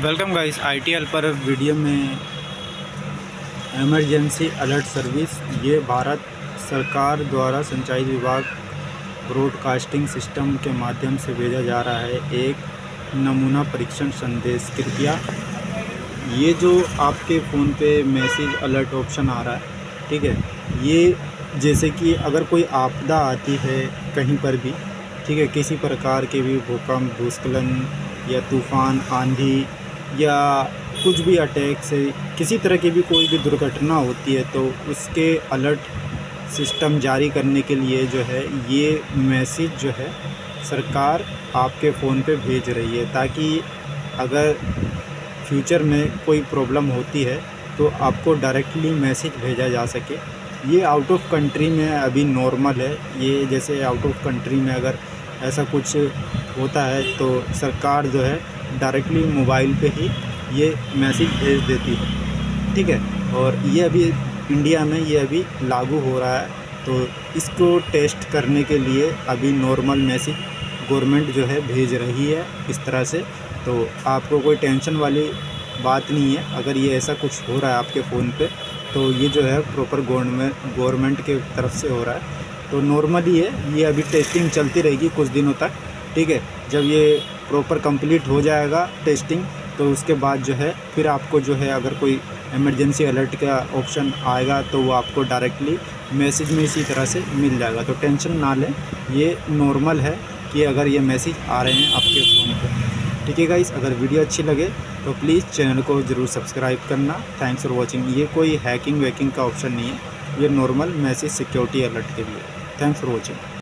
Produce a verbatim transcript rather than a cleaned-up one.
Welcome guys, I T L पर video में emergency alert service ये भारत सरकार द्वारा सिंचाई विभाग ब्रॉडकास्टिंग सिस्टम के माध्यम से भेजा जा रहा है एक नमूना परीक्षण संदेश। कृपया ये जो आपके फ़ोन पे मैसेज अलर्ट ऑप्शन आ रहा है, ठीक है, ये जैसे कि अगर कोई आपदा आती है कहीं पर भी, ठीक है, किसी प्रकार के भी भूकंप, भूस्खलन या तूफ़ान, आंधी या कुछ भी अटैक से किसी तरह की भी कोई भी दुर्घटना होती है तो उसके अलर्ट सिस्टम जारी करने के लिए जो है ये मैसेज जो है सरकार आपके फ़ोन पे भेज रही है, ताकि अगर फ्यूचर में कोई प्रॉब्लम होती है तो आपको डायरेक्टली मैसेज भेजा जा सके। ये आउट ऑफ कंट्री में अभी नॉर्मल है। ये जैसे आउट ऑफ कंट्री में अगर ऐसा कुछ होता है तो सरकार जो है डायरेक्टली मोबाइल पे ही ये मैसेज भेज देती है, ठीक है। और ये अभी इंडिया में ये अभी लागू हो रहा है, तो इसको टेस्ट करने के लिए अभी नॉर्मल मैसेज गवर्नमेंट जो है भेज रही है इस तरह से। तो आपको कोई टेंशन वाली बात नहीं है। अगर ये ऐसा कुछ हो रहा है आपके फ़ोन पे तो ये जो है प्रॉपर गवर्नमेंट गवर्नमेंट के तरफ से हो रहा है, तो नॉर्मली है। ये अभी टेस्टिंग चलती रहेगी कुछ दिनों तक, ठीक है। जब ये प्रॉपर कंप्लीट हो जाएगा टेस्टिंग तो उसके बाद जो है फिर आपको जो है अगर कोई इमरजेंसी अलर्ट का ऑप्शन आएगा तो वो आपको डायरेक्टली मैसेज में इसी तरह से मिल जाएगा। तो टेंशन ना लें, ये नॉर्मल है कि अगर ये मैसेज आ रहे हैं आपके फ़ोन पे, ठीक है गाइस। अगर वीडियो अच्छी लगे तो प्लीज़ चैनल को ज़रूर सब्सक्राइब करना। Thanks for watching. ये कोई हैकिंग वैकिंग का ऑप्शन नहीं है, ये नॉर्मल मैसेज सिक्योरिटी अलर्ट के लिए। Thanks for watching.